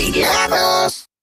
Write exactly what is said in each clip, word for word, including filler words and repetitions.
Afeilados.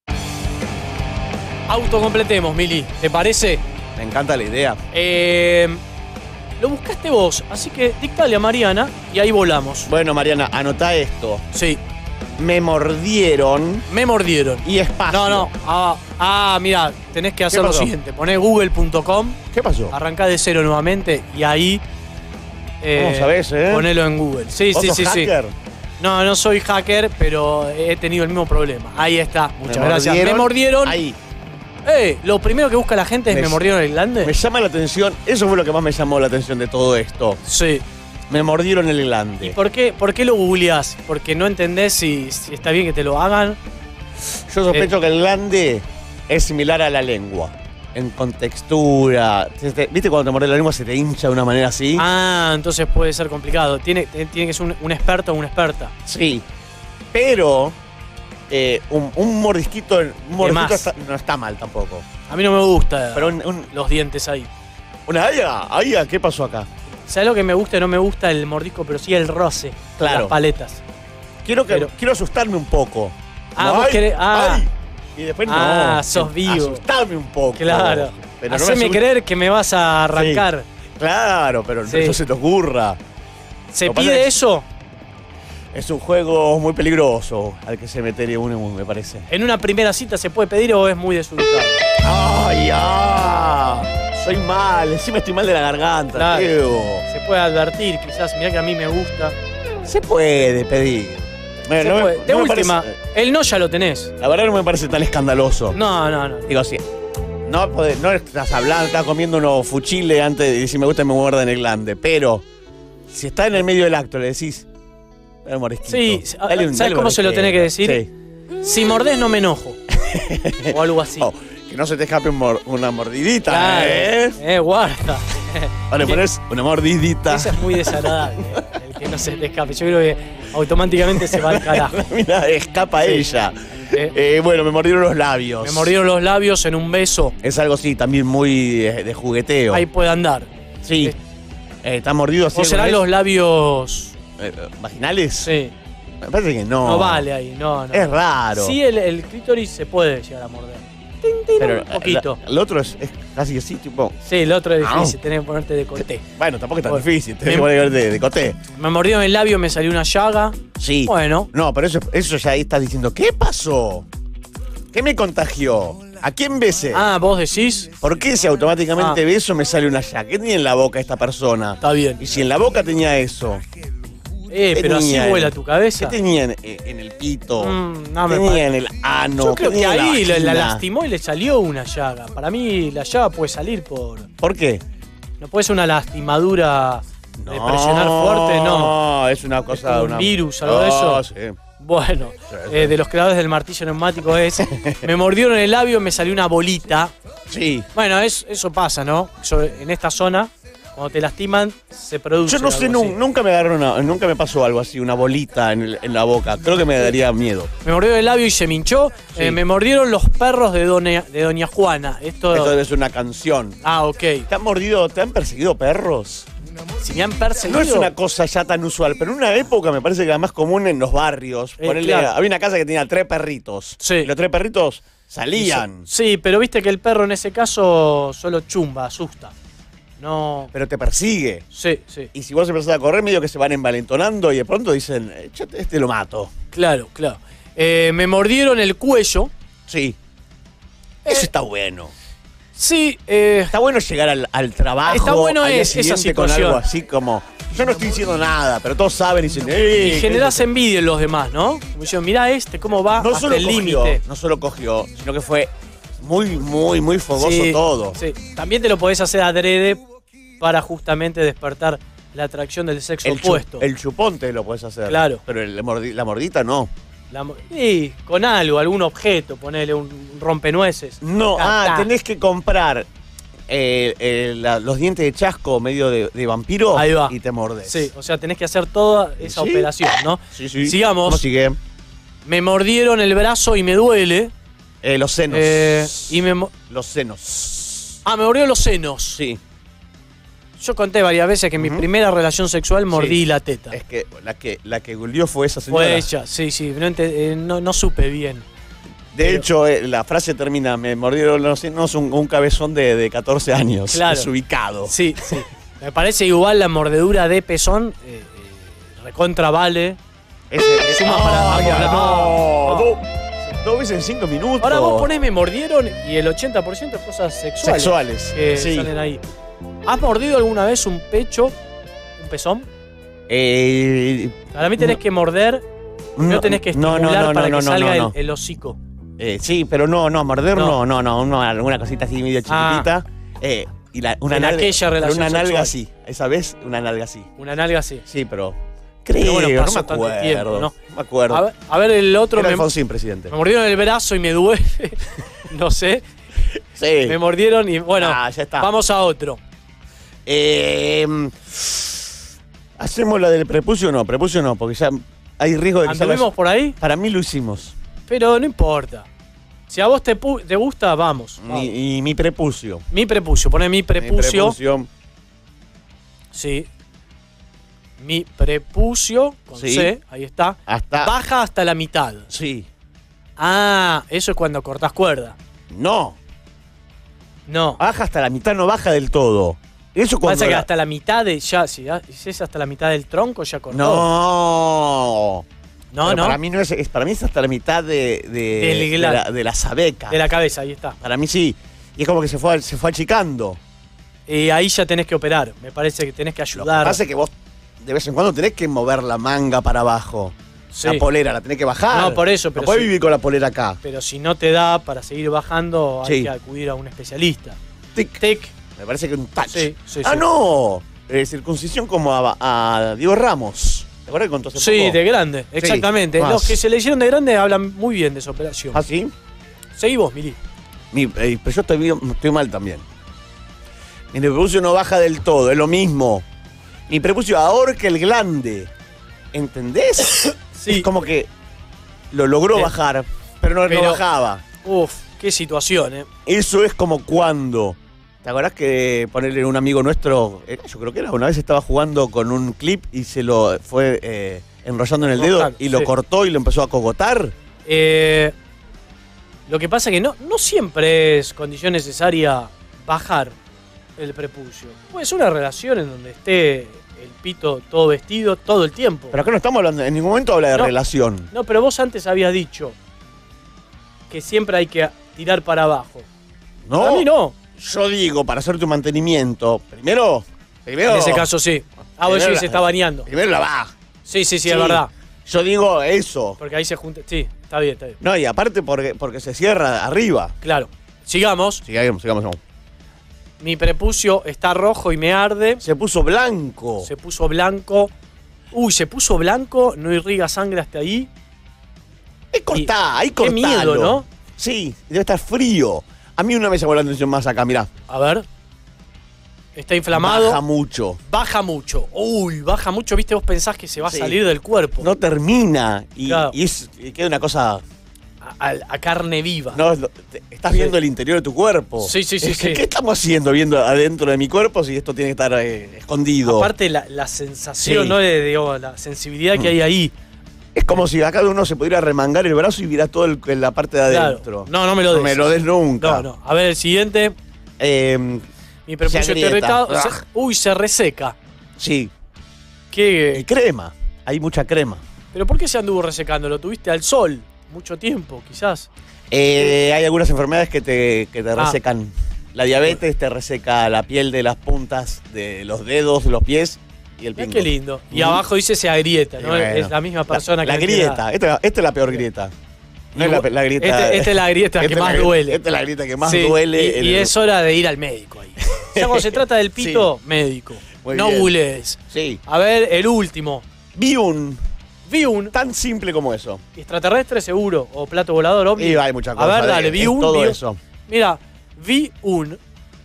Autocompletemos, Mili, ¿te parece? Me encanta la idea. Eh, lo buscaste vos, así que dictale a Mariana y ahí volamos. Bueno, Mariana, anotá esto. Sí. Me mordieron Me mordieron. y espacio. No, no. Ah, ah mira, tenés que hacer lo pasó? siguiente. Poné google punto com, ¿Qué pasó? arrancá de cero nuevamente y ahí. Eh, ¿Cómo sabés, eh? Ponelo en Google. Sí, ¿Vos sí, sos sí, sí. hacker? No, no soy hacker, pero he tenido el mismo problema. Ahí está. Muchas Me gracias. mordieron. Me mordieron. Ahí. Eh, lo primero que busca la gente es Me- me, mordieron el glande. Me llama la atención, eso fue lo que más me llamó la atención de todo esto. Sí. Me mordieron el ¿Y glande. por qué, por qué lo googleás? Porque no entendés si, si está bien que te lo hagan. Yo sospecho que el glande es similar a la lengua. En contextura. Se te- ¿Viste cuando te muerde la lengua se te hincha de una manera así? Ah, entonces puede ser complicado. Tiene, tiene que ser un, un experto o una experta. Sí. Pero eh, un, un mordisquito, un mordisquito más? está- no está mal tampoco. A mí no me gusta Pero un, un- los dientes ahí. una aya, aya, ¿qué pasó acá? ¿Sabes lo que me gusta y no me gusta el mordisco? Pero sí el roce. Claro. Las paletas. Quiero, que, Pero- quiero asustarme un poco. Ah, No, vos ay, querés- ah. ay. Y después no. Ah, sos vivo. Asustarme un poco. Claro. Pero no me Haceme asus- creer que me vas a arrancar. Claro, pero Sí. no se te ocurra. ¿Se Lo que pasa pide es- eso? Es un juego muy peligroso al que se metería uno, me parece. ¿En una primera cita se puede pedir o es muy desubicado? ¡Ay, ya! Soy mal, encima estoy mal de la garganta, Claro. tío. Se puede advertir, quizás. Mirá que a mí me gusta. Se puede pedir. Se No me- puede. De no me última, parece- el no ya lo tenés. la verdad no me parece tan escandaloso. No, no, no. Digo, sí. No, podés- no estás hablando, estás comiendo unos fuchiles antes de decir me gusta me muerda en el glande. Pero, si está en el medio del acto, le decís. Dale un mordisquito. Sí, Dale un- ¿sabes dale un cómo se lo tenés que mordisquito. decir? Si mordés no me enojo. O algo así. Oh, que no se te escape un mor- una mordidita, Claro. ¿eh? Eh, guarda. Vale, Que- pones una mordidita. Eso es muy desagradable. El que no se te escape. Yo creo que automáticamente se va al carajo. Mira, escapa Sí. ella. Eh, Eh, bueno, me mordieron los labios. me mordieron los labios en un beso. Es algo así, también muy de, de jugueteo. Ahí puede andar. Sí. Eh, Eh, ¿Está mordido así? ¿O serán alguna los vez? labios? Eh, ¿Vaginales? Sí. Me parece que no. No vale ahí, no, no. Es raro. Sí, el, el clítoris se puede llegar a morder. Tin, tin, Pero un poquito. la- el otro es, es casi así, tipo. Sí, el otro es difícil, Au. tenés que ponerte de corté. Bueno, tampoco es tan Bueno, difícil. Tenés me- que poner de, de coté. Me mordió en el labio, me salió una llaga. Sí. Bueno, No, pero eso, eso ya ahí estás diciendo, ¿qué pasó? ¿Qué me contagió? ¿A quién besé? ah, vos decís, ¿Por qué si automáticamente Ah. beso me sale una llaga? ¿Qué tenía en la boca esta persona? está bien. Y si en la boca tenía eso, Eh, ¿qué pero así tenía en- vuela tu ¿qué cabeza. tenía en, en el pito? Mm, no ¿Qué me tenía parece. en el ano? Yo ¿Qué creo que tenía en ahí la, la vagina? lastimó y le salió una llaga. Para mí la llaga puede salir por... ¿Por qué? No puede ser una lastimadura de presionar fuerte, no. No, es una cosa... como un una- virus, algo de No, eso. sí. Bueno, Sí, eh, sí. de los creadores del martillo neumático es... me mordieron el labio, me salió una bolita. Sí. Bueno, es- eso pasa, ¿no? Sobre- en esta zona, cuando te lastiman, se produce Yo no sé, algo nu- así. nunca me agarró una- nunca me pasó algo así, una bolita en, el- en la boca. Creo que me daría miedo. Me mordió el labio y se me hinchó. Sí. Eh, me mordieron los perros de Doña, de Doña Juana. Esto... Esto debe ser una canción. Ah, ok. ¿Te han mordido, te han perseguido perros? Si me han perseguido... No es una cosa ya tan usual, pero en una época me parece que era más común en los barrios. Eh, Ponele, claro. había una casa que tenía tres perritos. Sí. Y los tres perritos salían. Sí, pero viste que el perro en ese caso solo chumba, asusta. No... Pero te persigue. Sí, sí. Y si vos empezás a correr, medio que se van envalentonando y de pronto dicen, "Eh, che, este lo mato. Claro, claro. Eh, me mordieron el cuello. Sí. Eh, Eso está bueno. Sí, eh, Está bueno llegar al, al trabajo. Está bueno al día es- esa siguiente con situación. algo así como. Yo no estoy diciendo nada, pero todos saben y dicen. "Eh, y generás envidia en los demás, ¿no? Como diciendo, mirá este, cómo va no hasta solo el cogió, límite. no solo cogió, sino que fue muy, muy, muy fogoso Sí, todo. sí. También te lo podés hacer adrede para justamente despertar la atracción del sexo El, chu- opuesto. el chupón te lo puedes hacer. Claro. Pero el mordi- la mordita no. La mo- y con algo, algún objeto, ponele un rompenueces. No, Ta, ah, ta. tenés que comprar eh, eh, la- los dientes de chasco medio de, de vampiro Ahí va. y te mordes. Sí, o sea, tenés que hacer toda esa ¿Sí? operación, ¿no? Sí, sí. Sigamos. ¿Cómo sigue? Me mordieron el brazo y me duele. Eh, los senos. Eh, y me mo- Los senos. Ah, me mordieron los senos. Sí. Yo conté varias veces que en mi Ujú. primera relación sexual mordí Sí. la teta. Es que la que la que goleó fue esa señora. Fue ella, sí, sí. No, ente- eh, no, no supe bien. De pero- hecho, eh, la frase termina, me mordieron los senos un, un cabezón de, de catorce años. Claro. Desubicado. Sí, sí. Me parece igual la mordedura de pezón, eh, eh, recontra vale. Ese, Suma para Ay, ambos lados. no, No. dos, dos veces en cinco minutos. Ahora vos ponés me mordieron y el ochenta por ciento es cosas sexuales. Sexuales. Que sí. salen ahí. ¿Has mordido alguna vez un pecho, un pezón? Eh, Para mí tenés No. que morder, no, tenés que no, estimular no, no, para no, que no, salga no, no. El, el hocico. Eh, sí, pero no, no, morder No. no, no, no, no, alguna cosita así medio Ah. chiquitita. Eh, y la, una En nalga, aquella pero relación una nalga sexual. así. Esa vez, una nalga así. Una nalga así. Sí, pero creo, Pero bueno, no pasó me tanto acuerdo. tiempo, ¿no? No me acuerdo. A ver, a ver el otro. Era Me, Alfonsín, presidente. me mordieron el brazo y me duele. No sé. Sí. Me mordieron y bueno, Ah, ya está. vamos a otro. Eh, ¿Hacemos la del prepucio o no? Prepucio no, porque ya hay riesgo de que salga- ¿Anduvimos por ahí? Para mí lo hicimos. Pero no importa. Si a vos te, pu- te gusta, vamos. vamos. Mi, y mi prepucio. Mi prepucio, pone mi prepucio. Mi prepucio. Sí. Mi prepucio, con Sí. C, ahí está. Hasta. Baja hasta la mitad. Sí. Ah, eso es cuando cortás cuerda. No. No. Baja hasta la mitad, no baja del todo. Eso cuando. Pasa que la- hasta la mitad de ya, si, ya- si es hasta la mitad del tronco, ya cortó. No. no, Pero no. Para mí no es, es- para mí es hasta la mitad de, de, Del de, glande. la, de la sabeca. De la cabeza, ahí está. Para mí sí. Y es como que se fue, se fue achicando. Y ahí ya tenés que operar. Me parece que tenés que Lo que ayudar. pasa es que vos de vez en cuando tenés que mover la manga para abajo. Sí. La polera la tenés que bajar. No, por eso, pero No podés sí. vivir con la polera acá. Pero si no te da para seguir bajando, hay Sí. que acudir a un especialista. Tic. Tic. Me parece que un touch. Sí, sí, ah, sí. no. Eh, circuncisión como a, a Diego Ramos. ¿Te acuerdas que contó hace Sí, poco? de grande, exactamente. más. Los que se le hicieron de grande hablan muy bien de esa operación. ¿Ah, sí? Seguí vos, Mili. Mi, eh, pero yo estoy, bien- estoy mal también. Mi prepucio no baja del todo, es lo mismo. Mi prepucio ahorca el glande. ¿Entendés? Sí. Es como que lo logró Eh, bajar, pero no, no pero- bajaba. Uf, qué situación, ¿eh? Eso es como cuando. ¿Te acordás que ponerle un amigo nuestro, eh, yo creo que era una vez estaba jugando con un clip y se lo fue eh, enrollando en el dedo Cortar, y lo sí. cortó y lo empezó a cogotar? Eh, lo que pasa es que no, no siempre es condición necesaria bajar el prepucio. Puede ser una relación en donde esté el pito todo vestido todo el tiempo. Pero acá no estamos hablando, en ningún momento habla de No. relación. No, pero vos antes habías dicho que siempre hay que tirar para abajo. ¿No? A mí no. Yo digo, para hacer tu mantenimiento, primero. Primero. En ese caso sí. Ah, vos Primero sí la- se está bañando. Primero la va. Sí, sí, sí, es verdad. Yo digo eso. Porque ahí se junta. Sí, está bien, está bien. No, y aparte porque, porque se cierra arriba. Claro. Sigamos. Sigamos, sigamos, sigamos. Mi prepucio está rojo y me arde. Se puso blanco. Se puso blanco. Uy, se puso blanco, no irriga sangre hasta ahí. Ahí cortá, ahí Qué cortalo. miedo, ¿no? Sí, debe estar frío. A mí una vez me llamó la atención más acá, mirá. A ver. Está inflamado. Baja Baja, mucho. mucho. Uy, baja mucho. Viste, vos pensás que se va a Sí. salir del cuerpo. No termina. Y, Claro. y es, y queda una cosa. A, a- a carne viva. No, es lo- te- estás Sí. viendo el interior de tu cuerpo. Sí, sí, sí, Es que, sí. ¿qué estamos haciendo viendo adentro de mi cuerpo si esto tiene que estar eh, escondido? Aparte, la, la sensación, Sí. ¿no? De, digo, la sensibilidad que hay ahí. Es como si acá uno se pudiera remangar el brazo y viera todo el- en la parte de Claro. adentro. No, no me lo des. No me lo des nunca. No, no. A ver, el siguiente. Eh, Mi prepucio Se está agrieta. irritado. Se- Ah. uy, se reseca. sí. Y ¿Qué? crema. Hay mucha crema. ¿Pero por qué se anduvo resecando? ¿Lo tuviste al sol? Mucho tiempo, quizás. Eh, hay algunas enfermedades que te, que te Ah. resecan. La diabetes te reseca la piel de las puntas de los dedos, los pies y el Mirá pingo. qué lindo. Y Ujú. abajo dice se agrieta, Y ¿no? bueno. Es la misma persona la, que la tiene grieta. Esta, esta es la peor grieta. No es la, la grieta. Este- esta es la grieta que esta es más la- duele. Esta es la grieta que más Sí, duele. Y, en y el- es hora de ir al médico ahí. Ya cuando se trata del pito, médico. Muy no bien. googlees. Sí. A ver, el último. Vi un Vi un tan simple como eso. extraterrestre seguro o plato volador, obvio. Y hay muchas A cosas. ver, dale, de- vi es un. todo vi un- eso. Mira, vi un.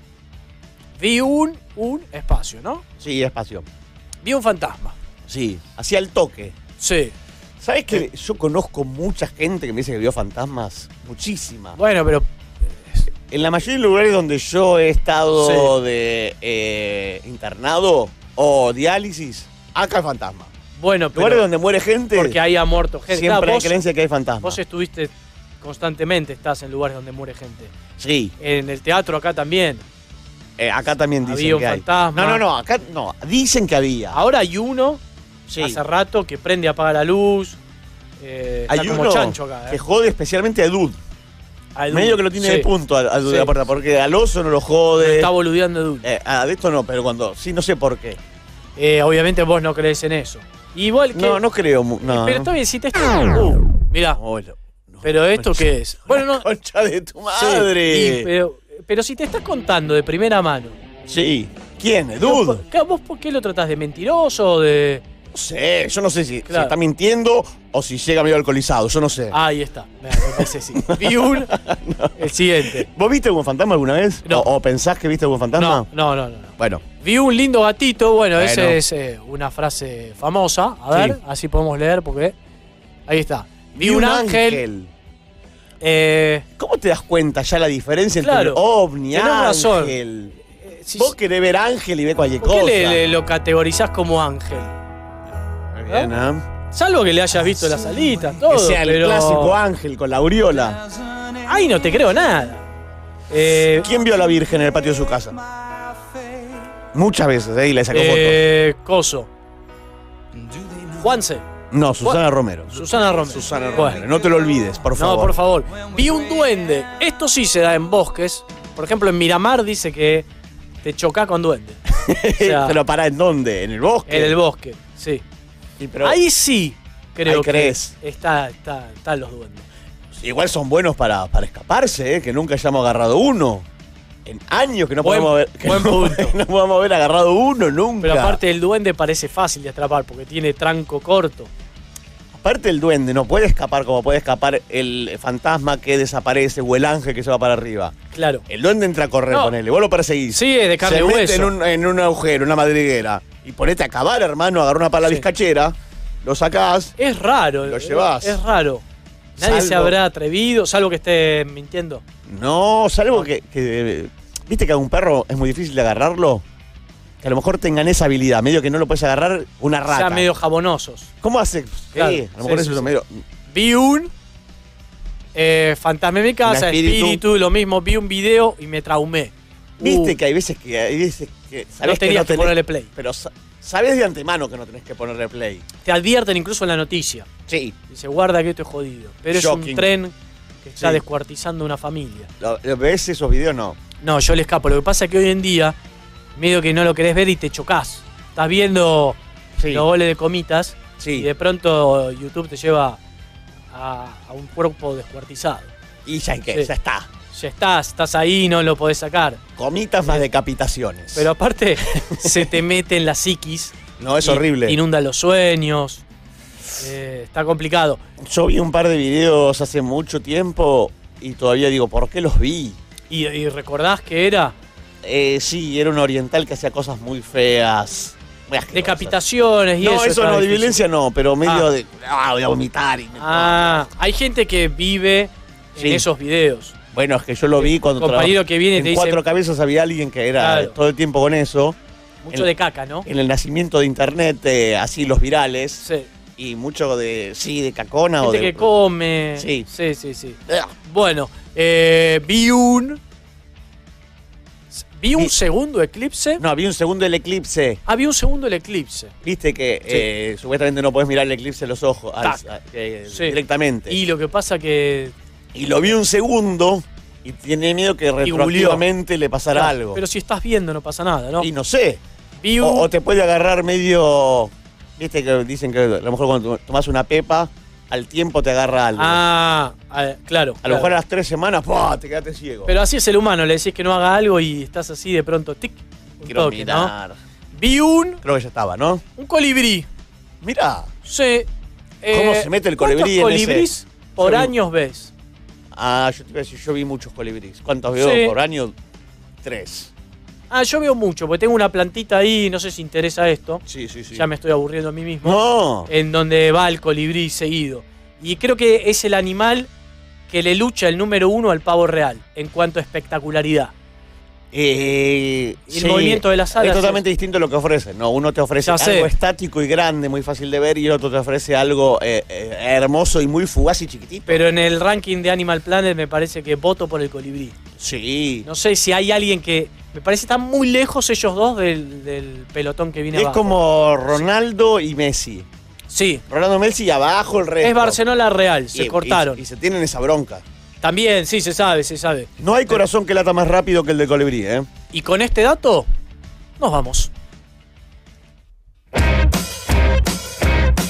Vi un. Un espacio, ¿no? Sí, espacio. Vi un fantasma. Sí. Hacía el toque. Sí. ¿Sabes que yo conozco mucha gente que me dice que vio fantasmas? Muchísima. Bueno, pero. En la mayoría de lugares donde yo he estado Sí. de eh, internado o diálisis, acá hay fantasma. Bueno, pero Lugares donde muere gente, porque ahí ha muerto gente. siempre Claro, hay vos, creencia que hay fantasma. vos estuviste constantemente, estás en lugares donde muere gente. Sí, En el teatro acá también. eh, acá también dicen Había un que hay. fantasma. No, no, no, acá no, dicen que había. Ahora hay uno, Sí. hace rato, que prende y apaga la luz. Eh, está Hay como uno chancho acá. que Eh. jode especialmente a Edud. A Edu. Medio que lo tiene Sí. de punto a, a Edud Sí. de la puerta, porque al oso no lo Lo jode. está boludeando Edu. Eh, a de esto no, pero cuando. Sí, no sé por qué. Eh, obviamente vos no crees en eso. Igual que. No, no creo. mu- No, Pero no. está bien, si te está. Uh, mirá. No, no, no. Pero esto qué es. Bueno, no. Concha de tu Sí, madre. y- pero, pero si te estás contando de primera mano. Sí. ¿Quién? Edud. ¿Vos, ¿Vos por qué lo tratás de mentiroso o de.? No sé, yo no sé si, si Claro. está mintiendo o si llega medio alcoholizado, yo no sé. Ahí está. Me parece sí. Vi un. El siguiente. ¿Vos viste algún fantasma alguna vez? No. ¿O, o pensás que viste algún fantasma? No, no, no, no. no. Bueno, Vi un lindo gatito. Bueno, Bueno. esa es eh, una frase famosa. A ver, Sí. así podemos leer porque. Ahí está. Vi un ángel. Eh, ¿Cómo te das cuenta ya la diferencia Claro. entre ovni, Tenés ángel? razón. eh, si- Vos querés ver ángel y ver cualquier ¿Por qué cosa. le, le- lo categorizás como ángel? Muy bien, ¿eh? Salvo que le hayas visto las alitas, todo. Que sea el pero... clásico ángel con la aureola. Ay, no te creo nada. Eh, ¿Quién vio a la Virgen en el patio de su casa? Muchas veces, ¿eh? Y le sacó eh, Coso. Juanse. fotos. No, Susana Romero. Susana Romero. Susana Bueno. Romero. No te lo olvides, por favor. No, por favor. Vi un duende. Esto sí se da en bosques. Por ejemplo, en Miramar dice que te chocá con duende. O sea, ¿Pero para en dónde? ¿En el bosque? en el bosque, sí. Sí, pero Ahí sí creo Ahí que crees. está, está, están los duendes. igual son buenos para, para escaparse, ¿eh? Que nunca hayamos agarrado uno. En años que no Buen- podemos haber, que buen no, punto. no podemos haber agarrado uno nunca. Pero aparte el duende parece fácil de atrapar porque tiene tranco corto. Aparte el duende no puede escapar como puede escapar el fantasma que desaparece o el ángel que se va para arriba. Claro. El duende entra a correr, No. ponele, vos lo perseguís. Sí, es de carne se y mete hueso. en un, en un agujero, una madriguera. Y ponete a acabar, hermano, agarrá una pala Sí. bizcachera, lo sacás. Es raro. Lo llevás. Es raro. Nadie se Salvo- habrá atrevido, salvo que esté mintiendo. No, salvo que, que- ¿Viste que a un perro es muy difícil de agarrarlo? Que a lo mejor tengan esa habilidad, medio que no lo puedes agarrar una rata. Ya medio jabonosos. ¿Cómo hace? Claro, Sí, a lo mejor sí, eso sí, es sí. medio. Vi un eh, fantasma en mi casa, Un espíritu. espíritu. lo mismo. Vi un video y me traumé. Viste Uh, que hay veces que hay veces que no sabés que tenías no que tenés- ponerle play. Pero sa- sabés de antemano que no tenés que ponerle play. Te advierten incluso en la noticia. Sí. Dice, guarda que esto es jodido. Pero es un Shocking. tren que está Sí. descuartizando una familia. ¿Lo, lo ves esos videos? No. No, yo le escapo. Lo que pasa es que hoy en día, medio que no lo querés ver y te chocas. Estás viendo Sí. los goles de comitas y Sí. de pronto YouTube te lleva a, a un cuerpo descuartizado. Y ya, que, Sí. ya está. Ya estás, estás ahí, no lo podés sacar. Comitas más decapitaciones. Pero aparte, se te mete en la psiquis. no, es y- horrible. Inunda los sueños. Eh, está complicado. Yo vi un par de videos hace mucho tiempo y todavía digo, ¿por qué los vi? ¿Y, y recordás que era? Eh, sí, era un oriental que hacía cosas muy feas. Muy asquerosas. Decapitaciones y No, eso. eso, está no, de difícil. violencia no, pero medio Ah. de. Ah, voy a vomitar. Y me- Ah, hay gente que vive Sí. en esos videos. Bueno, es que yo lo vi cuando Compañero trabajaba- que viene y en te dice- Cuatro Cabezas había alguien que era Claro. todo el tiempo con eso. Mucho En- de caca, ¿no? En el nacimiento de internet, eh, así los virales. Sí. Y mucho de. Sí, de cacona o Gente de. que come. Sí. Sí, sí, sí. Ah, Bueno, eh, vi un. Vi un Vi- segundo eclipse. No, vi un segundo del eclipse. Ah, vi un segundo el eclipse. Viste que eh, supuestamente no podés mirar el eclipse a los ojos al- Tac. a- eh, Sí. directamente. Y Y, lo que pasa que. lo vi un segundo y tiene miedo que googleó. retroactivamente le pasara Claro, algo. Pero si estás viendo, no pasa nada, ¿no? Y no sé. Vi O, un. o te puede agarrar medio. Viste que dicen que a lo mejor cuando tomas una pepa, al tiempo te agarra algo. Ah, ah, claro. a lo claro. mejor a las tres semanas, ¡pua! Te quedaste ciego. Pero así es el humano, le decís que no haga algo y estás así de pronto, tic, un Quiero toque, ¿no? mirar. Vi un. Creo que ya estaba, ¿no? Un colibrí. Mirá. Sí. ¿Cómo se mete el colibrí ¿cuántos en ese? colibrís por Yo vi- años ves? Ah, yo te iba a decir, yo vi muchos colibríes. ¿Cuántos veo Sí. por año? Tres. Ah, yo veo mucho, porque tengo una plantita ahí, no sé si interesa esto. Sí, sí, sí. Ya me estoy aburriendo a mí mismo. No. En donde va el colibrí seguido. Y creo que es el animal que le lucha el número uno al pavo real en cuanto a espectacularidad? Eh, Y el movimiento de las alas es totalmente es- distinto a lo que ofrece. No, uno te ofrece Ya algo sé. estático y grande, muy fácil de ver, y el otro te ofrece algo eh, eh, hermoso y muy fugaz y chiquitito. Pero en el ranking de Animal Planet me parece que voto por el colibrí. Sí. No sé si hay alguien que... Me parece que están muy lejos ellos dos del, del pelotón que viene Es abajo. como Ronaldo y Messi. Sí, Ronaldo, Messi y abajo el resto. es Barcelona Real, se Y- cortaron. Y, y se tienen esa bronca. También, sí, se sabe, se sabe. No hay corazón que lata más rápido que el de colibrí, ¿eh? Y con este dato, nos vamos.